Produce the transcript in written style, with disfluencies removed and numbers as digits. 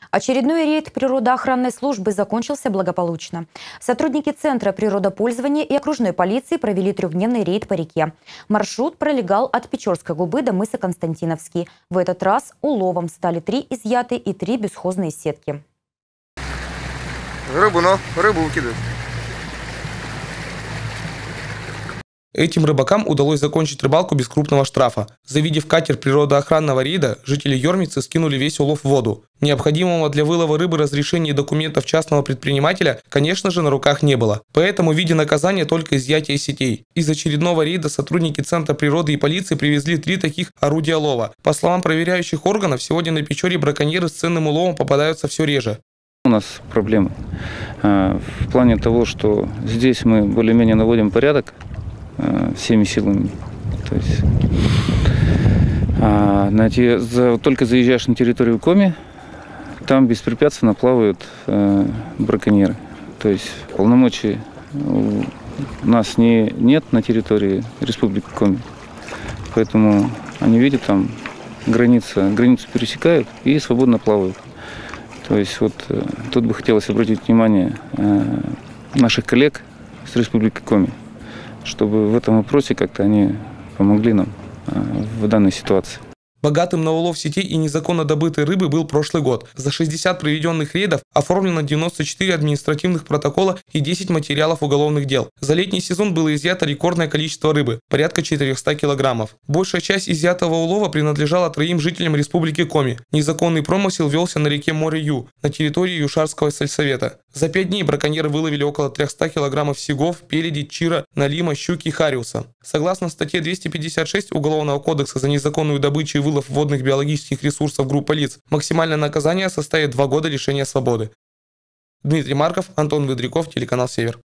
Очередной рейд природоохранной службы закончился благополучно. Сотрудники Центра природопользования и окружной полиции провели трехдневный рейд по реке. Маршрут пролегал от Печорской губы до мыса Константиновский. В этот раз уловом стали 3 изъяты и 3 бесхозные сетки. Рыбу выкидывают. Этим рыбакам удалось закончить рыбалку без крупного штрафа. Завидев катер природоохранного рейда, жители Ёрмицы скинули весь улов в воду. Необходимого для вылова рыбы разрешения и документов частного предпринимателя, конечно же, на руках не было. Поэтому в виде наказания только изъятие сетей. Из очередного рейда сотрудники Центра природы и полиции привезли 3 таких орудия лова. По словам проверяющих органов, сегодня на Печоре браконьеры с ценным уловом попадаются все реже. У нас проблемы в плане того, что здесь мы более-менее наводим порядок всеми силами. То есть, только заезжаешь на территорию Коми, там беспрепятственно плавают браконьеры. То есть полномочий у нас нет на территории Республики Коми. Поэтому они видят там границу пересекают и свободно плавают. То есть вот тут бы хотелось обратить внимание наших коллег с Республики Коми, чтобы в этом вопросе как-то они помогли нам в данной ситуации. Богатым на улов сетей и незаконно добытой рыбы был прошлый год. За 60 проведенных рейдов оформлено 94 административных протокола и 10 материалов уголовных дел. За летний сезон было изъято рекордное количество рыбы – порядка 400 килограммов. Большая часть изъятого улова принадлежала 3 жителям Республики Коми. Незаконный промысел велся на реке Море-Ю, на территории Юшарского сельсовета. За 5 дней браконьеры выловили около 300 килограммов сигов, переди, чира, налима, щуки и хариуса. Согласно статье 256 Уголовного кодекса за незаконную добычу и вылов водных биологических ресурсов группа лиц, максимальное наказание составит 2 года лишения свободы. Дмитрий Марков, Антон Выдряков, телеканал Север.